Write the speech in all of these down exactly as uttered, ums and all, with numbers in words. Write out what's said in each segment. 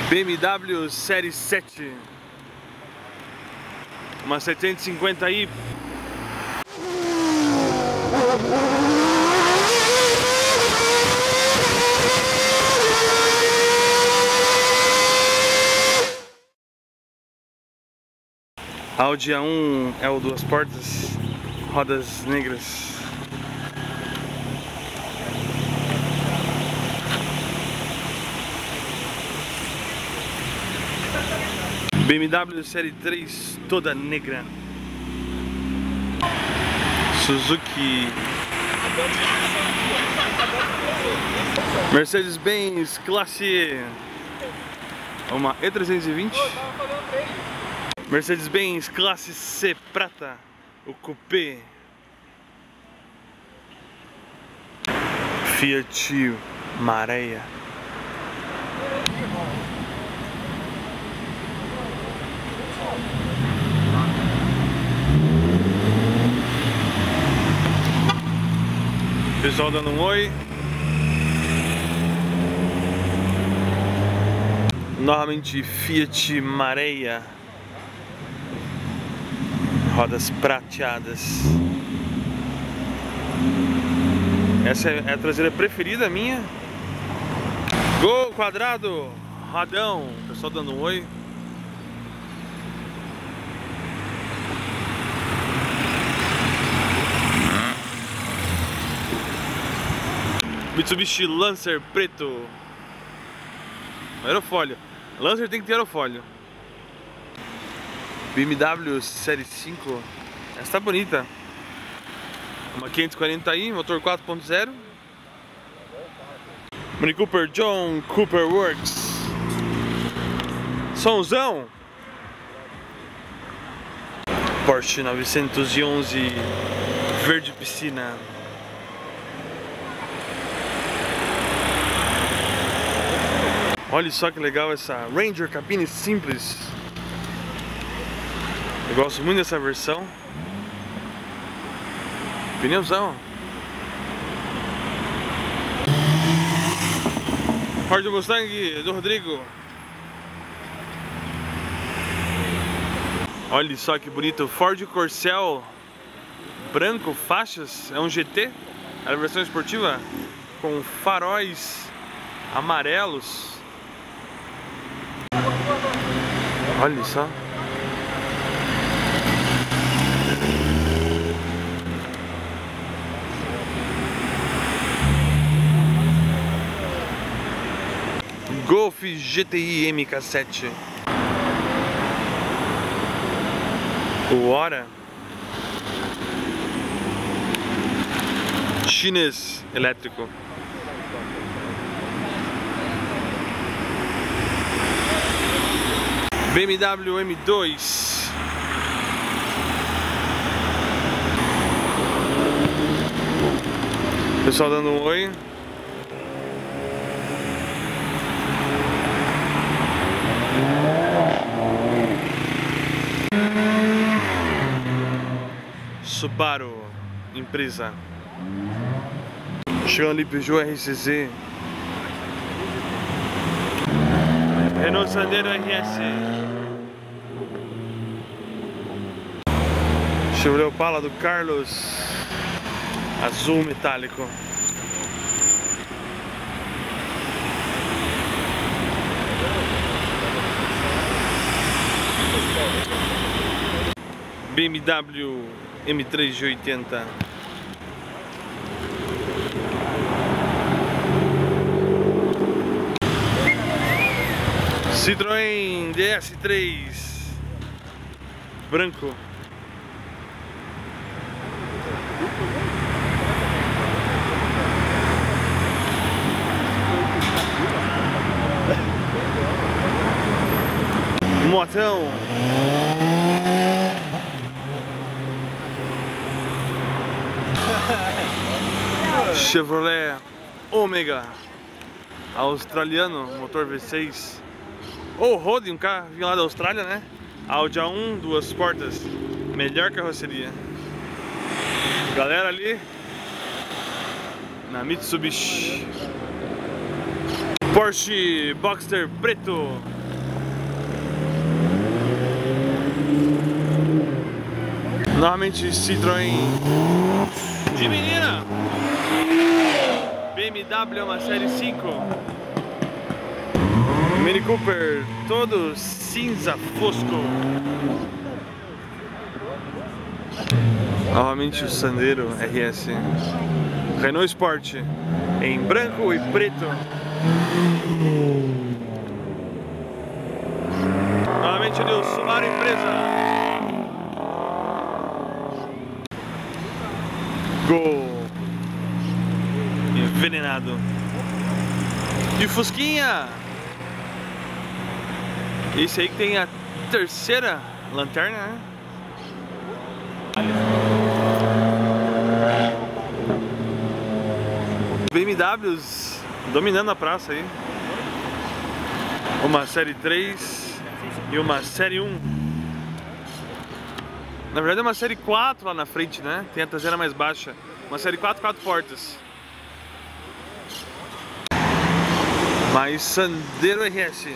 B M W Série sete, uma setecentos e cinquenta i. Audi A um é o duas portas, rodas negras. B M W Série três toda negra. Suzuki. Mercedes-Benz Classe E, uma E trezentos e vinte. Mercedes-Benz Classe C prata, o Coupé. Fiat Marea. Pessoal dando um oi. Novamente Fiat Marea. Rodas prateadas. Essa é a traseira preferida minha. Gol quadrado, rodão. Pessoal dando um oi. Mitsubishi Lancer preto. Aerofólio. Lancer tem que ter aerofólio. B M W Série cinco. Essa tá bonita. Uma quinhentos e quarenta i, motor quatro ponto zero. Mini Cooper John Cooper Works. Somzão. Porsche novecentos e onze verde piscina. Olha só que legal essa Ranger cabine simples. Eu gosto muito dessa versão. Pneuzão. Ford Mustang do Rodrigo. Olha só que bonito. Ford Corcel branco, faixas. É um G T. É a versão esportiva com faróis amarelos. Olha só. Golf G T I M K sete. O Hora. Chinês elétrico. B M W M dois. Pessoal dando um oi. Subaru empresa. Chegando ali Peugeot R C Z. Renault Sandero R S. Chevrolet Opala do Carlos. Azul metálico. B M W M três oitenta. Citroën D S três branco. Motão. Chevrolet Omega australiano, motor V seis. Ou Road, um carro vinha lá da Austrália, né? Audi A um, duas portas, melhor carroceria. Galera ali na Mitsubishi. Porsche Boxster preto. Novamente Citroën de menina. B M W é uma série cinco. Mini Cooper todo cinza fosco. Novamente o Sandero R S. Renault Sport em branco e preto. Novamente ali o Subaru Impreza. Gol envenenado. E o Fusquinha. Esse aí que tem a terceira lanterna, né? B M Ws dominando a praça aí. Uma série três e uma série um. Na verdade é uma série quatro lá na frente, né? Tem a traseira mais baixa. Uma série quatro, quatro portas. Mais Sandero R S.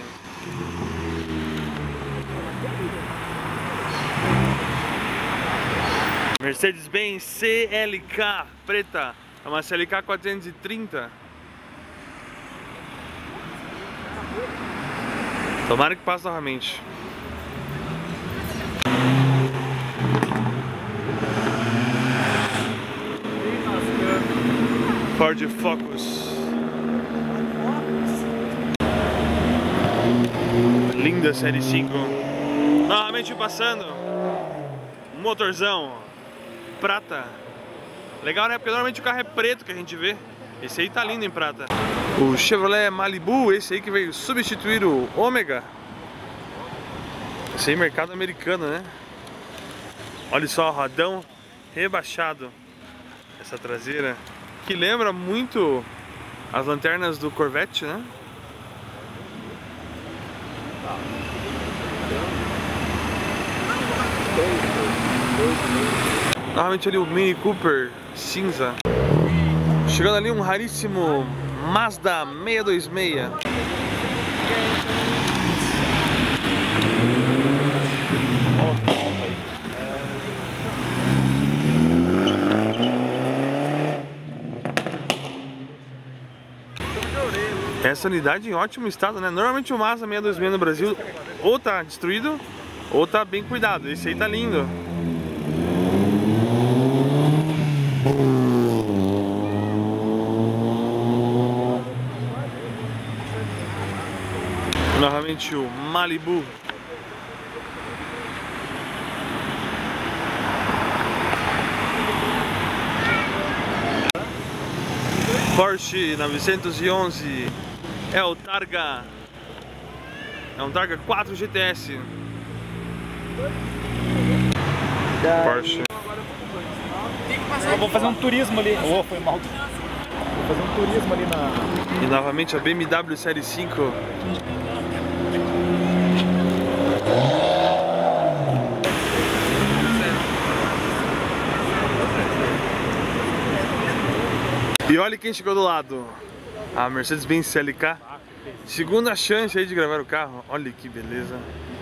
Mercedes-Benz C L K preta. É uma C L K quatrocentos e trinta. Tomara que passe novamente. Ford Focus. Linda série cinco. Novamente passando. Motorzão prata. Legal, né? Porque normalmente o carro é preto que a gente vê. Esse aí tá lindo em prata. O Chevrolet Malibu, esse aí que veio substituir o Ômega. Esse aí mercado americano, né? Olha só, rodão rebaixado. Essa traseira que lembra muito as lanternas do Corvette, né? Novamente ali o Mini Cooper cinza. Chegando ali um raríssimo Mazda seiscentos e vinte e seis. Essa unidade em ótimo estado, né? Normalmente o Mazda seiscentos e vinte e seis no Brasil ou tá destruído ou tá bem cuidado. Esse aí tá lindo. Novamente o Malibu. Porsche novecentos e onze. É o Targa. É um Targa quatro G T S. Porsche. Eu vou fazer um turismo ali. Oh, foi mal. Vou fazer um turismo ali na... E novamente a B M W série cinco. E olha quem chegou do lado. A Mercedes-Benz C L K. Segunda chance aí de gravar o carro. Olha que beleza.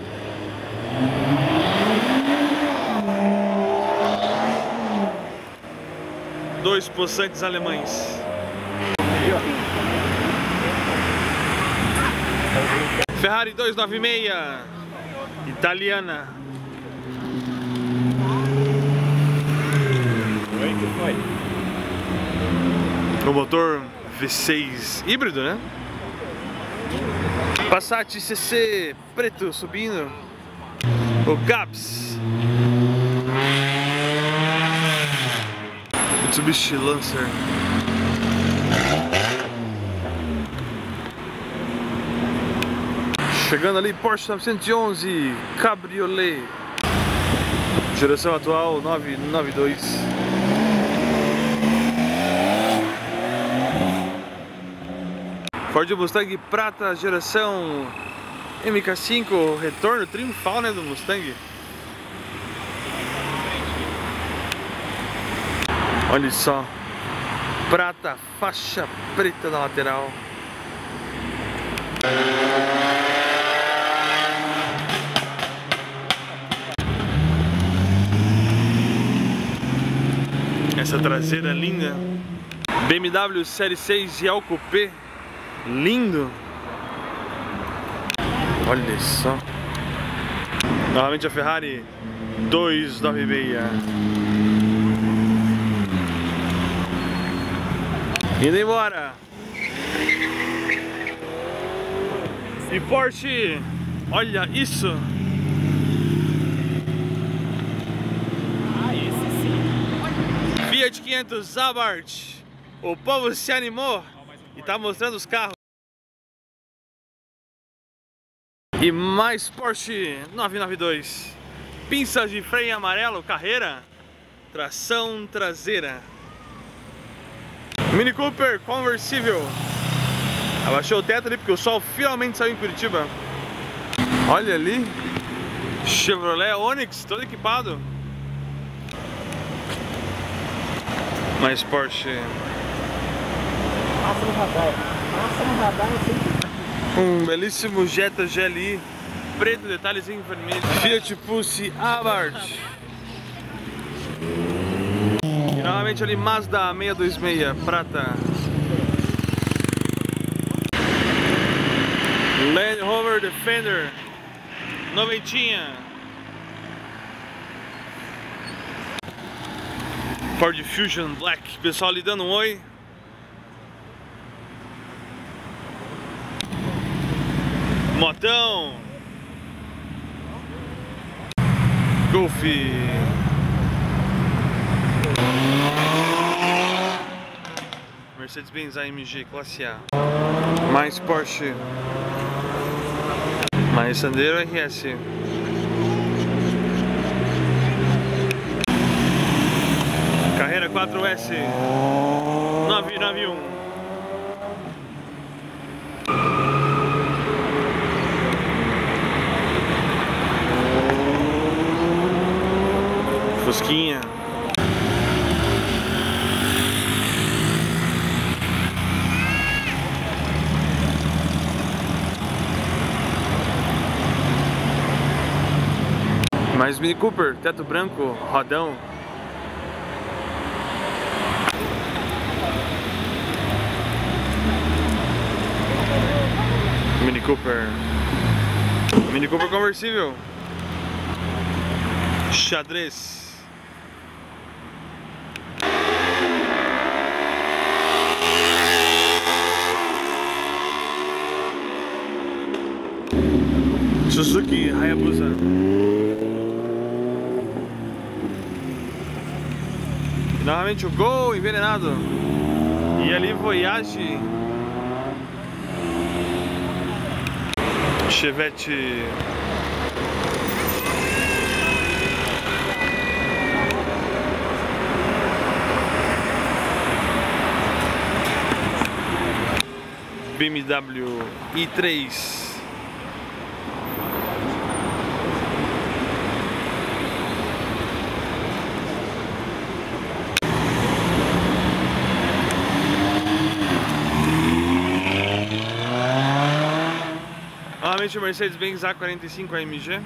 Dois possantes alemães. Ferrari duzentos e noventa e seis italiana. Oi, que foi? O motor V seis híbrido, né? Passat C C preto subindo. O Gabs. Mitsubishi Lancer. Chegando ali, Porsche novecentos e onze Cabriolet. Geração atual novecentos e noventa e dois. Ford Mustang prata, geração M K cinco, retorno triunfal, né, do Mustang. Olha só, prata, faixa preta na lateral. Essa traseira linda. B M W Série seis Real Coupé. Lindo. Olha só. Novamente a Ferrari duzentos e noventa e seis. Indo embora. E Porsche, olha isso. Ah, esse sim. Fiat quinhentos Abarth. O povo se animou e tá mostrando os carros. E mais Porsche novecentos e noventa e dois. Pinças de freio amarelo, carreira, tração traseira. Mini Cooper conversível. Abaixou o teto ali porque o sol finalmente saiu em Curitiba. Olha ali. Chevrolet Onix, todo equipado. Mais Porsche. Passa no radar. Passa no radar, eu sempre... Um belíssimo Jetta G L I, preto, detalhes em vermelho. Fiat Pulse Abarth. E novamente ali Mazda seiscentos e vinte e seis, prata. Land Rover Defender, noventinha. Ford Fusion Black, pessoal ali dando um oi. Motão. Golf. Mercedes-Benz A M G Classe A. Mais Porsche. Mais Sandero R S. Carreira quatro S novecentos e noventa e um. Fusquinha. Mais Mini Cooper, teto branco, rodão. Mini Cooper. Mini Cooper conversível. Xadrez. Suzuki Hayabusa. Novamente o Gol envenenado. E ali Voyage. Chevette. B M W i três. Novamente o Mercedes-Benz A quarenta e cinco A M G.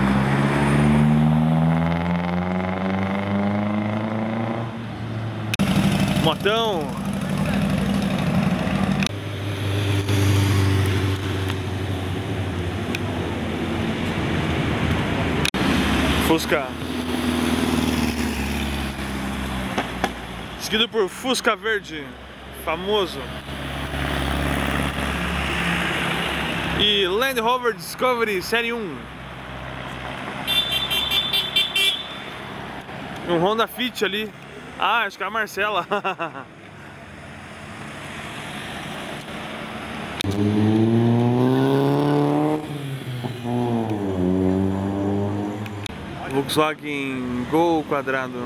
Motão. Fusca. Seguido por Fusca Verde, famoso. E Land Rover Discovery Série um. Um Honda Fit ali. Ah, acho que é a Marcela. Volkswagen Gol quadrado.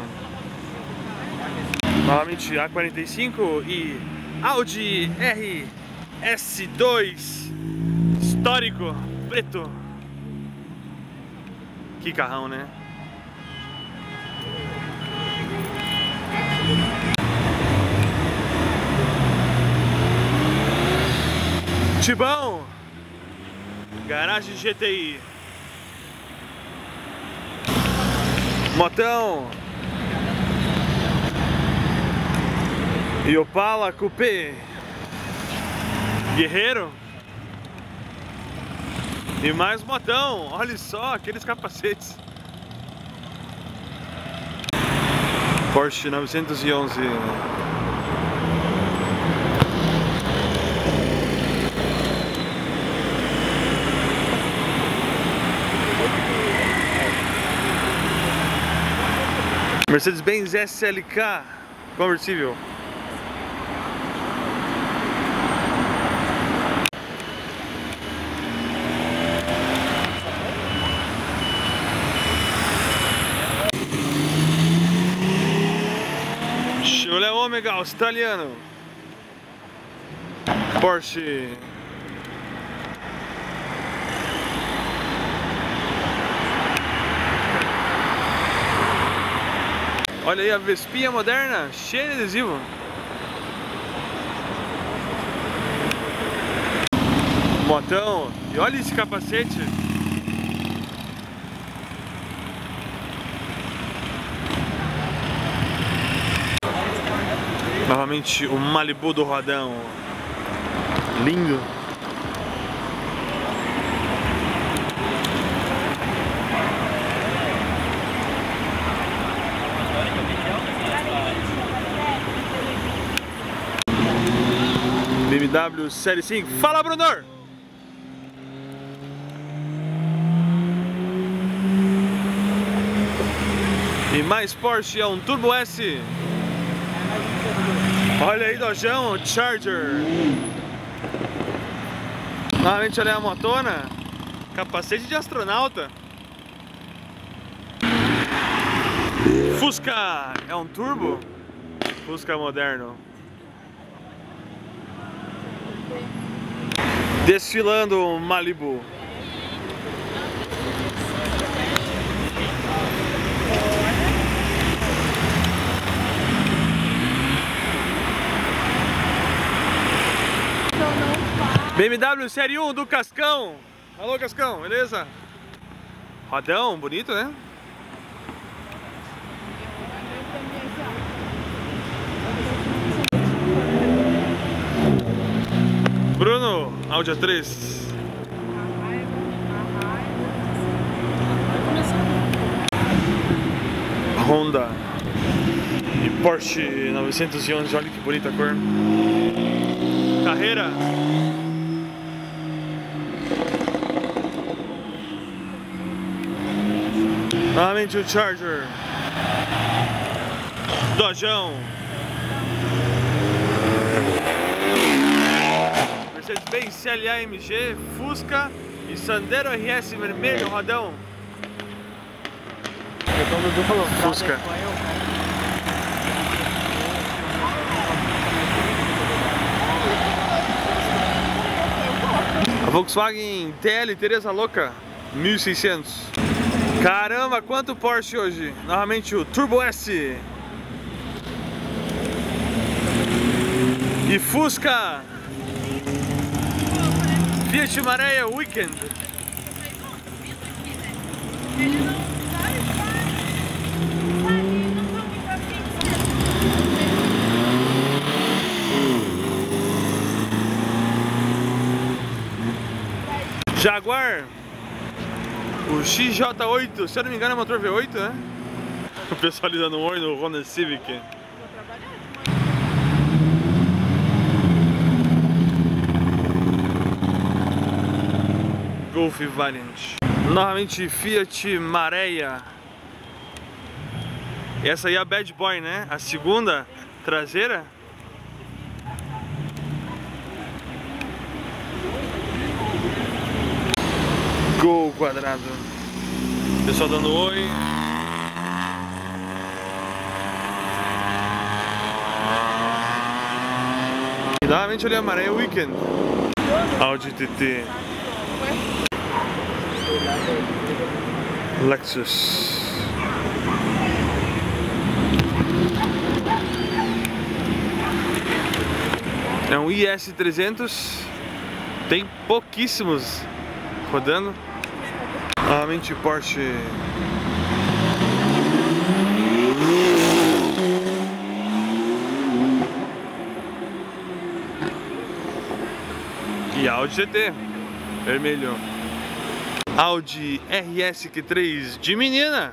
Novamente A quarenta e cinco e Audi R S dois histórico, preto. Que carrão, né? Tibão. Garagem G T I. Motão. E Opala Coupé Guerreiro. E mais motão, olha só aqueles capacetes. Porsche novecentos e onze. Mercedes-Benz S L K conversível. Chevrolet Omega australiano. Porsche. Olha aí a Vespinha moderna, cheia de adesivo. Motão. E olha esse capacete. Novamente o Malibu do rodão. Lindo. B M W Série cinco. Fala, Brunor! E mais Porsche, é um Turbo S. Olha aí, Dojão, Charger. Novamente olha a motona. Capacete de astronauta. Fusca, é um turbo. Fusca moderno. Desfilando o Malibu. B M W Série um do Cascão. Alô, Cascão, beleza? Rodão, bonito, né? Bruno, Audi A três. Honda. E Porsche novecentos e onze, olha que bonita a cor. Carreira. Novamente o Charger. Dojão. Mercedes-Benz C L A M G, Fusca e Sandero R S vermelho, rodão. Fusca. A Volkswagen T L Teresa Louca, mil e seiscentos. Caramba, quanto Porsche hoje! Novamente o Turbo S. E Fusca. Fiat Marea Weekend. Jaguar. O X J oito, se eu não me engano é motor V oito, né? O pessoal ali dando um oi no Honda Civic. Golf Valiant. Novamente Fiat Marea. Essa aí é a Bad Boy, né? A segunda traseira. Gol quadrado. Pessoal dando oi. E novamente ali a Marea Weekend. Audi T T. Lexus. É um I S trezentos. Tem pouquíssimos rodando. Novamente Porsche. Audi T T, vermelho. Audi R S Q três de menina.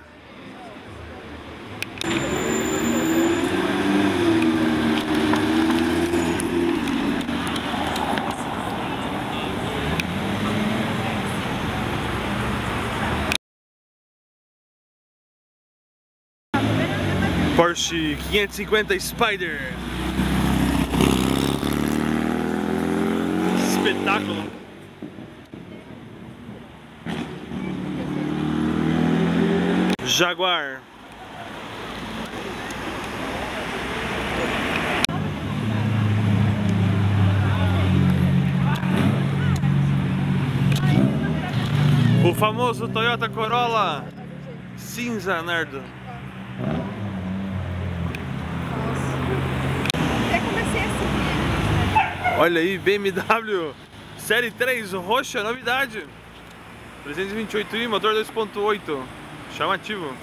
Porsche quinhentos e cinquenta Spider. Espetáculo. Jaguar. O famoso Toyota Corolla cinza nardo. Olha aí, B M W Série três roxa, novidade. trezentos e vinte e oito i, motor dois ponto oito. Chamativo.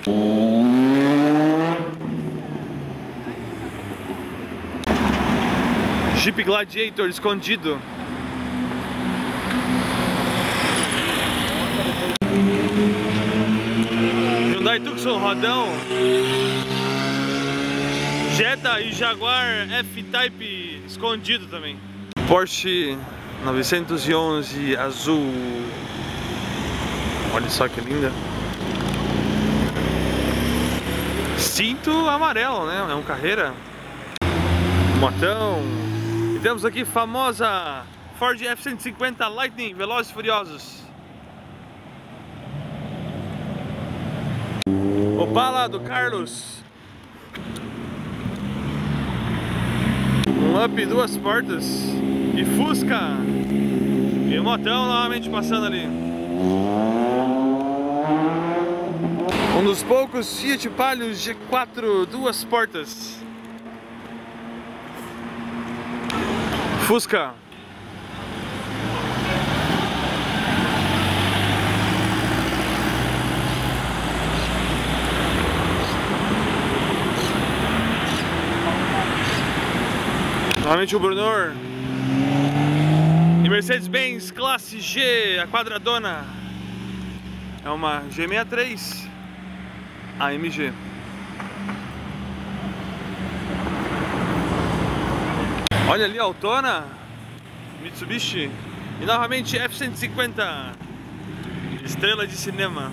Jeep Gladiator escondido. Hyundai Tucson rodão. Jetta e Jaguar F-Type escondido também. Porsche novecentos e onze azul. Olha só que linda. Cinto amarelo, né? É um carreira. Motão. E temos aqui famosa Ford F cento e cinquenta Lightning, Velozes e Furiosos. Opala do Carlos. Um up, duas portas. E Fusca. E o motão novamente passando ali. Um dos poucos Fiat Palio G quatro, duas portas. Fusca. Novamente o Brunor. E Mercedes-Benz Classe G, a quadradona. É uma G sessenta e três A M G. Olha ali a Autona Mitsubishi. E novamente F cento e cinquenta estrela de cinema.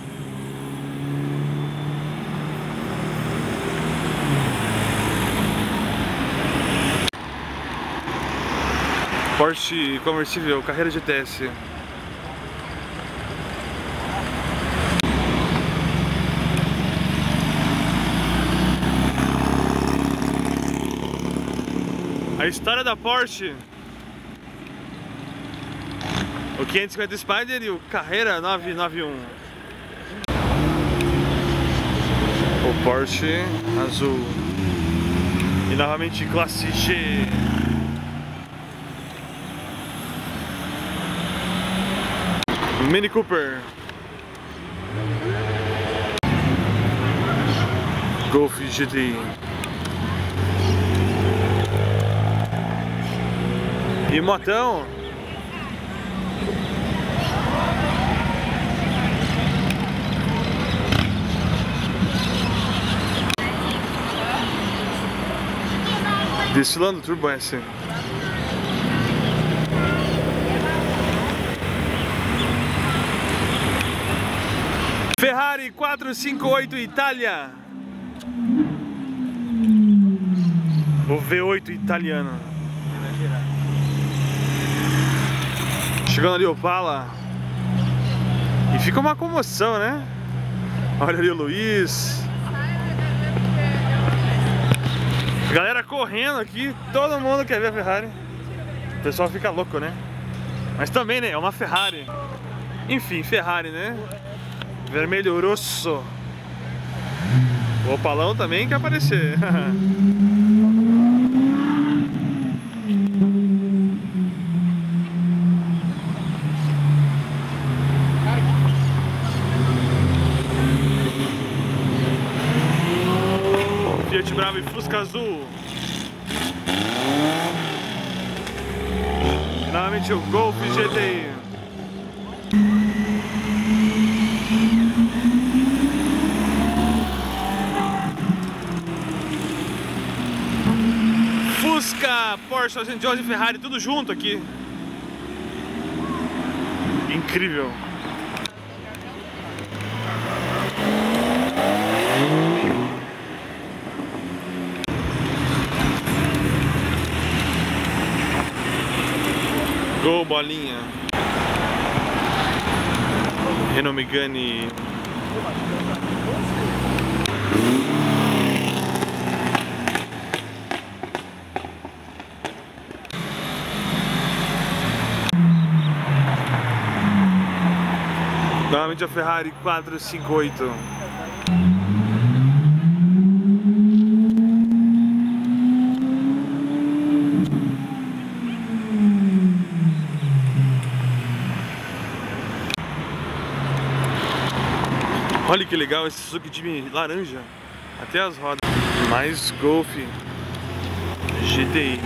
Porsche conversível, carreira G T S. A história da Porsche. O quinhentos e cinquenta Spider e o Carrera novecentos e noventa e um. O Porsche azul. E novamente classe G. Mini Cooper. Golf G T. E motão. Destilando Turbo S. Ferrari quatrocentos e cinquenta e oito Itália. O V oito italiano. Chegando ali o Opala. E fica uma comoção, né? Olha ali o Luiz. Galera correndo aqui, todo mundo quer ver a Ferrari. O pessoal fica louco, né? Mas também, né? É uma Ferrari. Enfim, Ferrari, né? Vermelho rosso. O Opalão também quer aparecer. Fiat Bravo e Fusca azul. Novamente o Golf G T I. Fusca, Porsche novecentos e onze e Ferrari, tudo junto aqui. Incrível. Gol, bolinha. Renault Megane. Novamente a Ferrari quatrocentos e cinquenta e oito. Olha que legal esse Suzuki de laranja, até as rodas. Mais Golf G T I.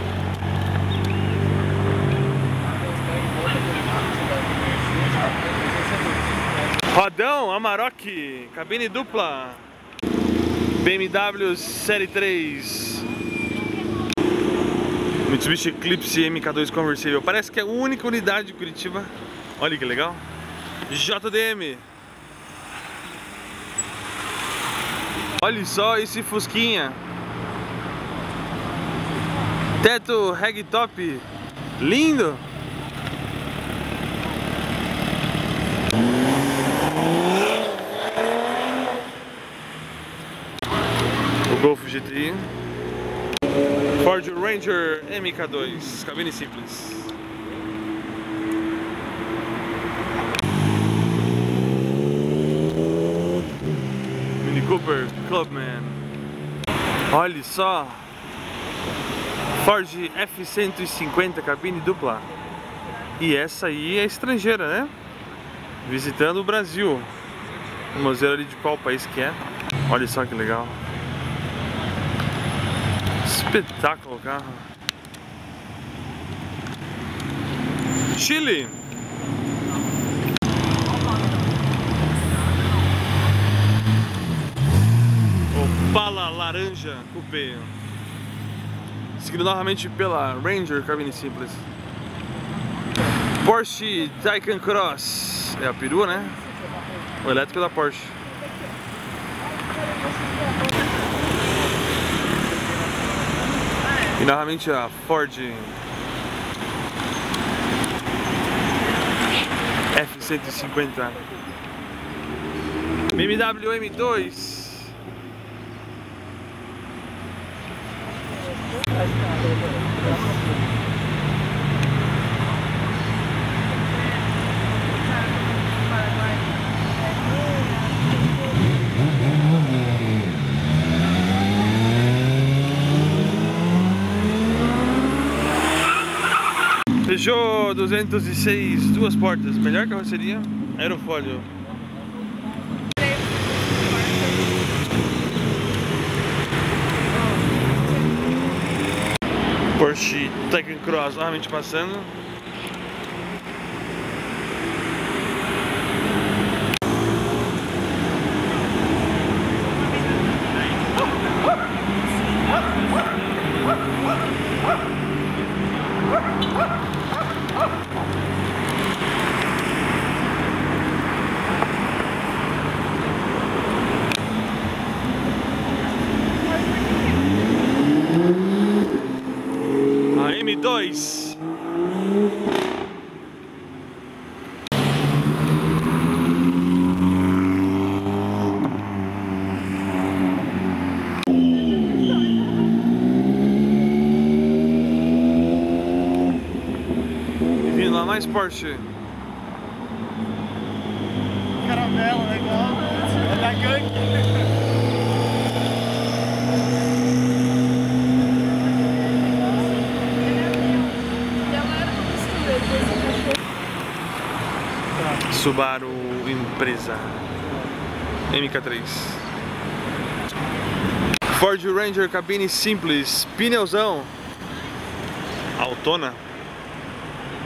Rodão Amarok, cabine dupla. B M W Série três. Mitsubishi Eclipse M K dois conversível. Parece que é a única unidade de Curitiba. Olha que legal. J D M. Olha só esse Fusquinha. Teto ragtop. Lindo. O Golf G T I. Ford Ranger M K dois. Cabine simples. Mini Cooper Clubman. Olha só. Ford F cento e cinquenta cabine dupla. E essa aí é estrangeira, né? Visitando o Brasil. Vamos ver ali de qual país que é. Olha só que legal. Espetáculo o carro. Chile. Opala laranja coupé. Seguido novamente pela Ranger cabine simples. Porsche Taycan Cross. É a perua, né? O elétrico da Porsche. E novamente a Ford F cento e cinquenta. B M W M dois. Peugeot duzentos e seis, duas portas, melhor carroceria, aerofólio. Porsche Taycan Cross novamente passando. A M dois. E vindo lá mais Porsche. Caramelo, legal. É da gangue. Subaru Impreza M K três. Ford Ranger cabine simples, pneuzão Autona.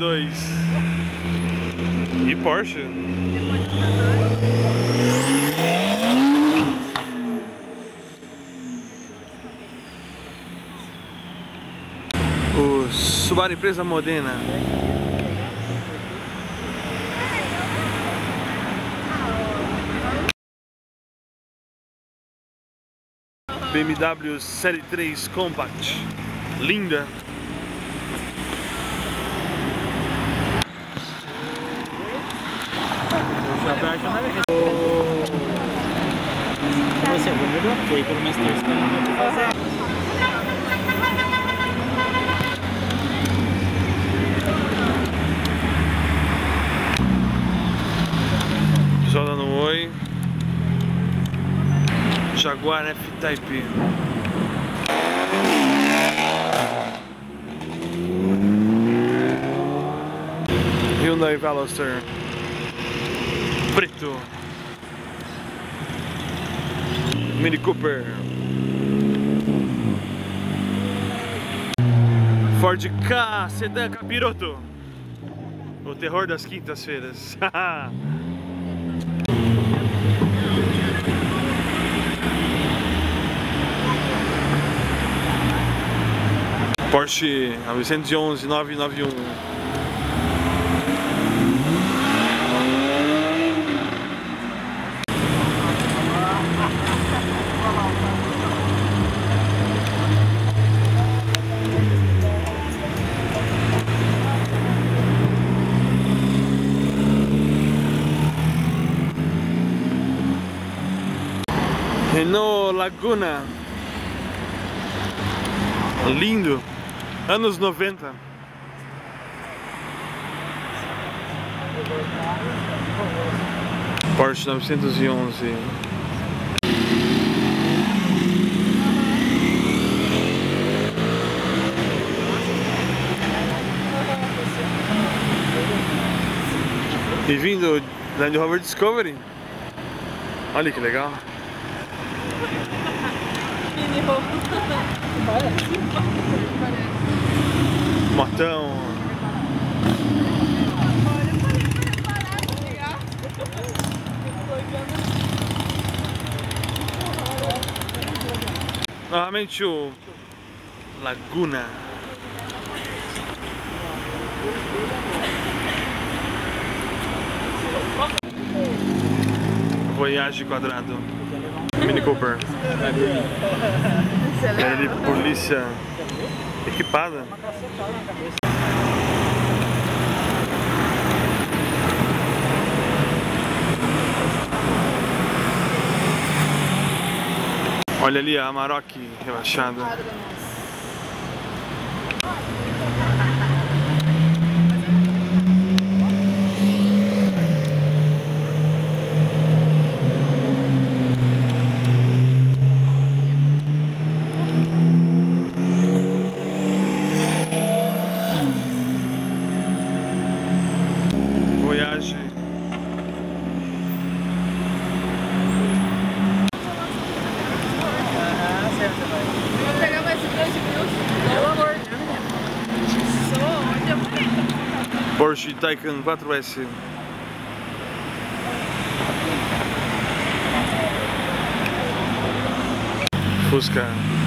dois. E Porsche. O Subaru Impreza Modena. B M W Série três Compact. Linda. Você vai ok, pelo menos tem que fazer. Pessoal dando um oi. Jaguar F-Type. Hyundai Veloster preto. Mini Cooper. Ford Ka Sedan Capiroto. O terror das quintas-feiras. Porsche novecentos e onze novecentos e noventa e um. Renault Laguna. Lindo. Anos noventa. Porsche novecentos e onze. E vindo Land Rover Discovery. Olha que legal. Motão. Novamente o Laguna. Voyage quadrado. Mini Cooper. É de polícia equipada. Olha ali a Amarok rebaixada. Voyage. Vou pegar mais dois mil, pelo amor de Deus. Porsche Taycan quatro S. Fusca.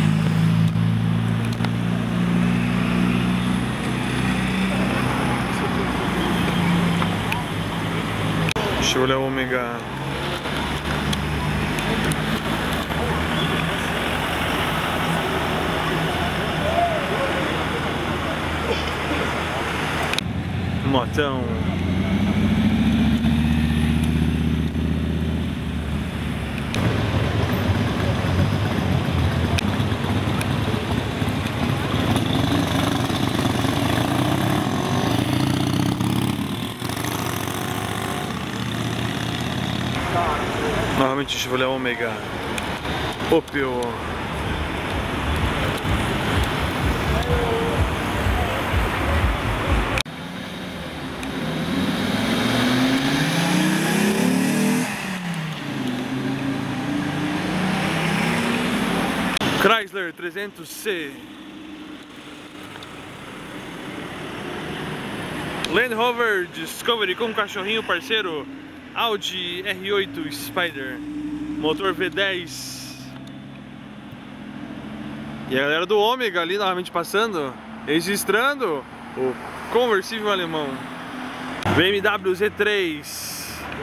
Chevrolet Omega. Motão. Novamente Chevrolet Omega. Opel. Chrysler trezentos C. Land Rover Discovery com cachorrinho parceiro, Audi R oito Spider, motor V dez. E a galera do Ômega ali novamente passando, registrando o conversível alemão B M W Z três.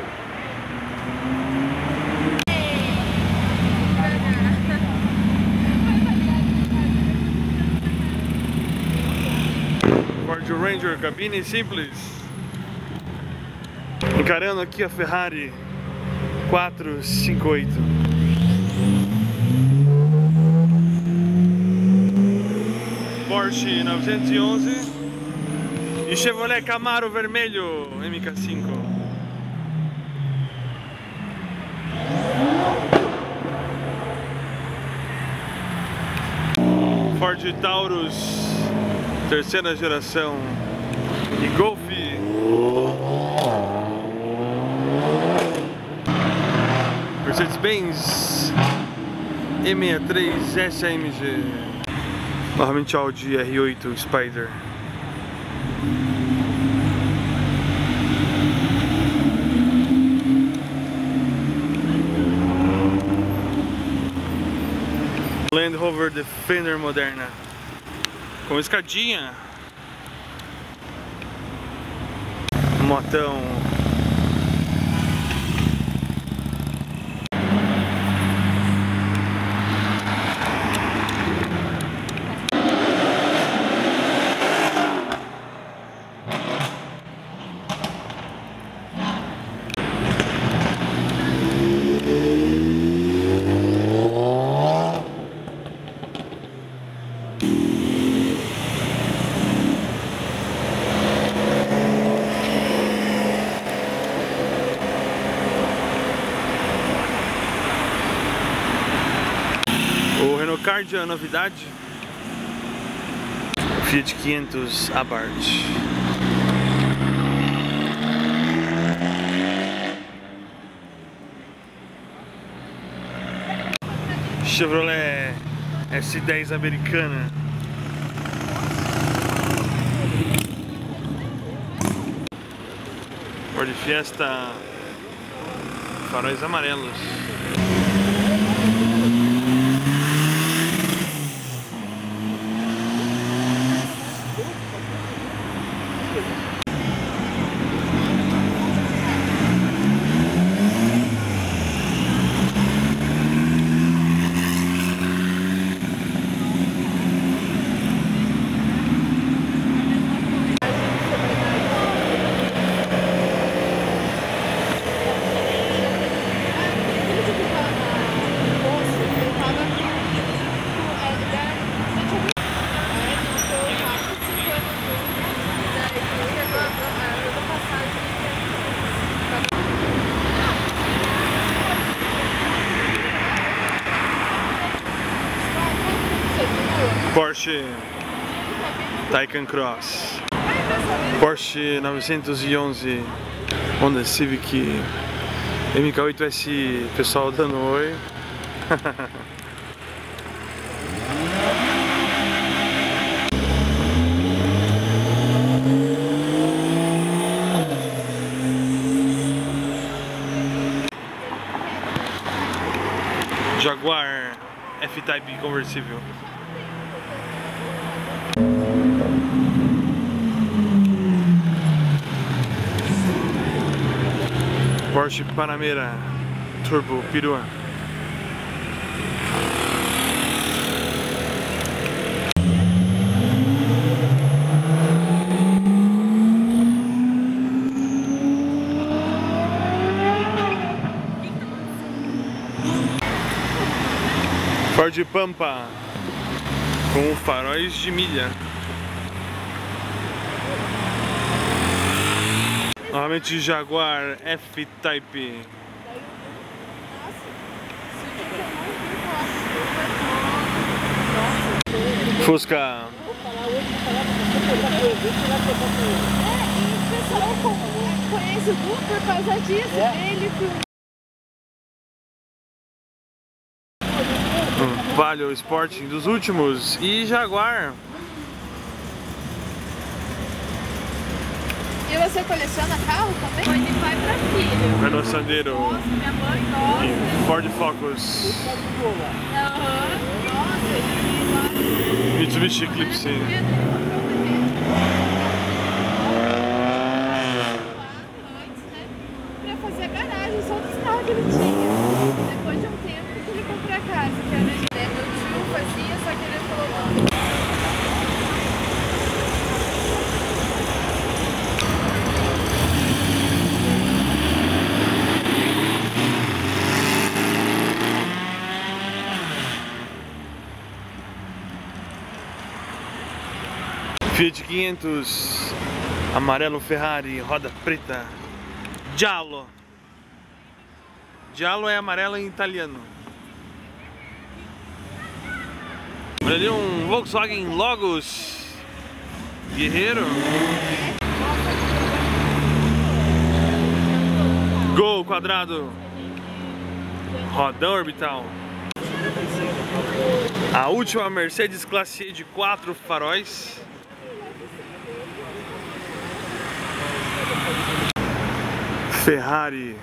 Ford Ranger, cabine simples. Encarando aqui a Ferrari quatrocentos e cinquenta e oito. Porsche novecentos e onze e Chevrolet Camaro vermelho M K cinco. Ford Taurus terceira geração e Golf. Mercedes-Benz E sessenta e três S A M G. Novamente Audi R oito Spider. Land Rover Defender moderna com escadinha, motão. O Renault Kwid é a novidade. Fiat quinhentos Abarth. Chevrolet S dez americana. Ford Fiesta faróis amarelos. Porsche Taycan Cross, Porsche novecentos e onze, Honda Civic M K oito S I, pessoal dando oi. Jaguar F-Type conversível. Porsche Panamera Turbo perua. Ford Pampa com faróis de milha. Novamente Jaguar F-Type. Fusca. É, e o pessoal conhece o Gu por causa disso. Ele um Palio Sporting dos últimos e Jaguar. E você coleciona carro também? Foi de pai pra filho. Renault Sandero. Nossa, minha mãe gosta. E Ford Focus. Aham. Nossa, ele Mitsubishi Eclipse. pra fazer a garagem, só dos carros que ele tinha. Depois de um tempo que ele comprou a casa, que era de meu tio fazia, só que ele falou não. Fiat quinhentos, amarelo Ferrari, roda preta, Giallo. Giallo é amarelo em italiano. Olha ali um Volkswagen Logos, guerreiro. Gol quadrado, rodão orbital. A última Mercedes Classe E de quatro faróis. Ferrari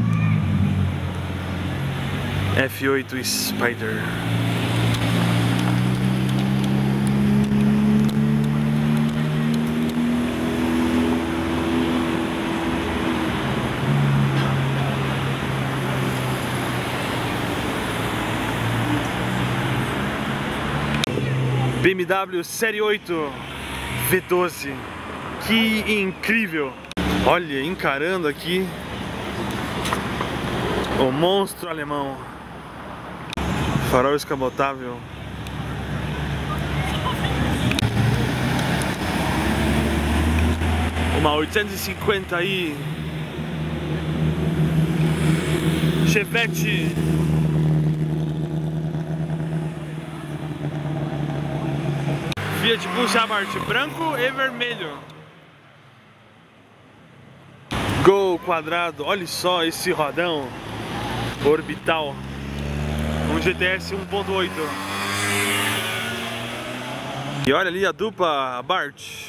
F oito Spider. B M W Série oito V doze. Que incrível! Olha, encarando aqui o monstro alemão. Farol escamotável. Uma oitocentos e cinquenta i Chevette. Fiat Pulse Abarth branco e vermelho. Gol quadrado, olha só esse rodão orbital, um G T S um ponto oito. E olha ali a dupla Abarth.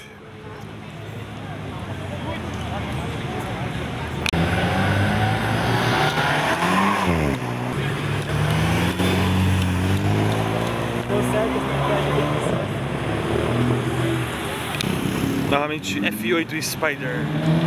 Novamente F oito Spider.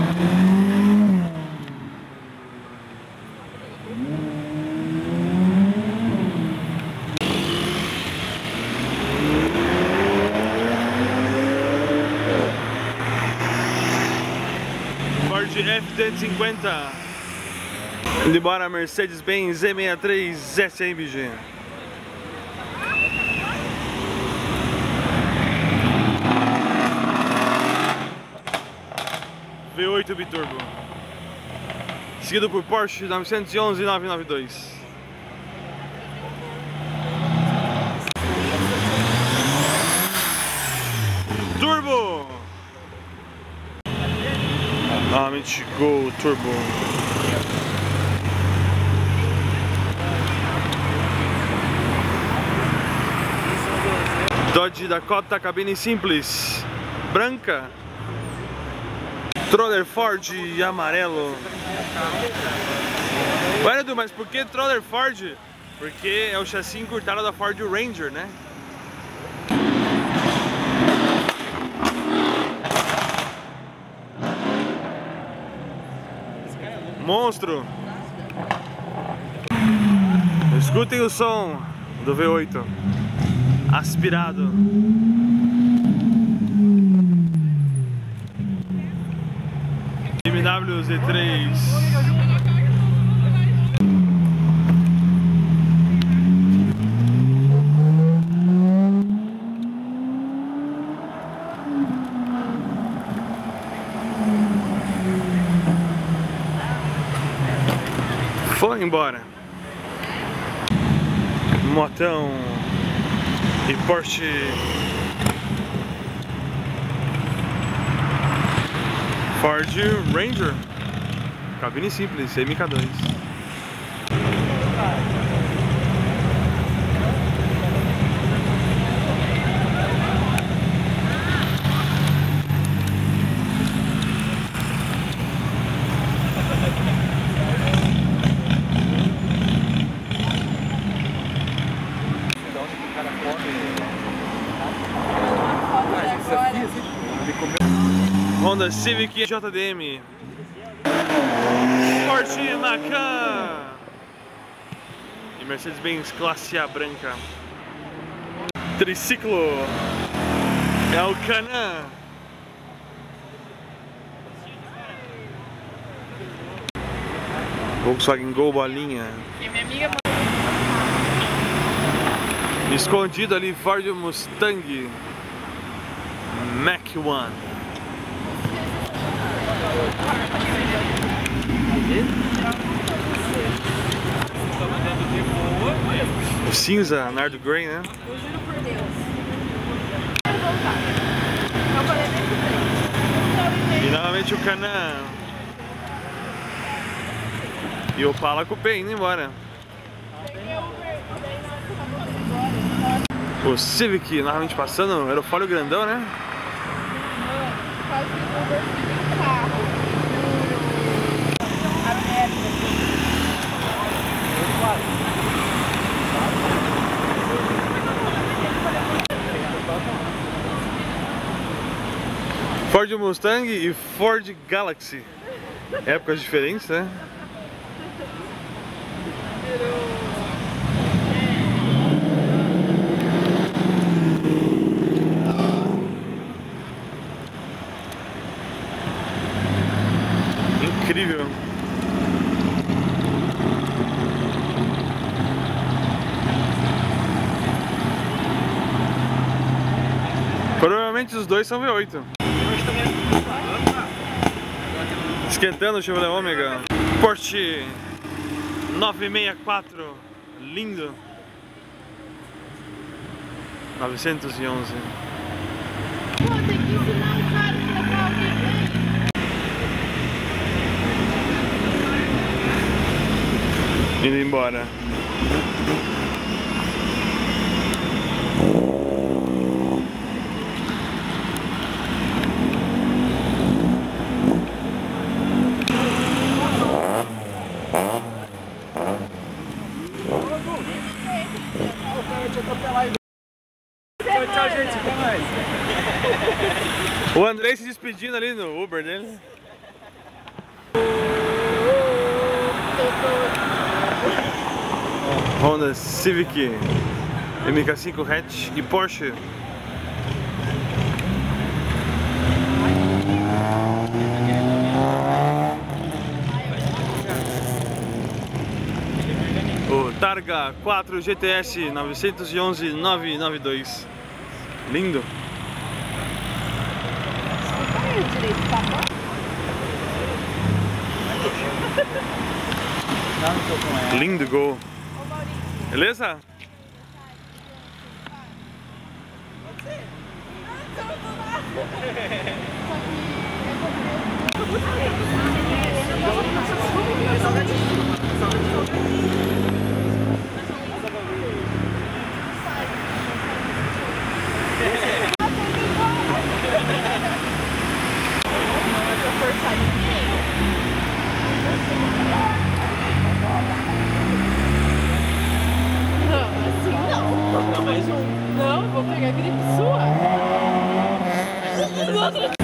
Ford F duzentos e cinquenta. Indo embora Mercedes-Benz E sessenta e três S M G. V oito biturbo. Seguido por Porsche novecentos e onze novecentos e noventa e dois. Turbo! Novamente Gol Turbo. Dodge Dakota cabine simples, branca. Troller Ford amarelo. Ué, Edu, mas por que Troller Ford? Porque é o chassi encurtado da Ford Ranger, né? Monstro! Escutem o som do V oito aspirado. B M W Z três. Foi embora. Motão e Porsche. Ford Ranger, cabine simples, M K dois. Honda Civic J D M, Ford Macan e Mercedes-Benz Classe A branca. Triciclo é o Canã. Volkswagen Gol bolinha. E minha amiga... Escondido ali, Ford Mustang Mach um. O cinza, Nardo Grey, né? Eu juro por Deus. Quero voltar. Não falei nem que E novamente o Canã. E o Opala Coupé indo embora. O Civic novamente passando, aerofólio grandão, né? Quase fiz Uber em carro. A meta. Ford Mustang e Ford Galaxy. Épocas diferentes, né? Incrível. Provavelmente os dois são V oito. Esquentando o Chevrolet Ômega. Porsche nove seis quatro, lindo. novecentos e onze. Pô, tem que ensinar o cara a trocar alguém. Indo embora. Tchau, gente, até mais. O Andrei se despedindo ali no Uber dele. Honda Civic M K cinco hatch e Porsche. O Targa quatro G T S novecentos e onze novecentos e noventa e dois. Lindo. Direito, tá bom? Lindo Gol. Beleza? Não, vou pegar gripe sua.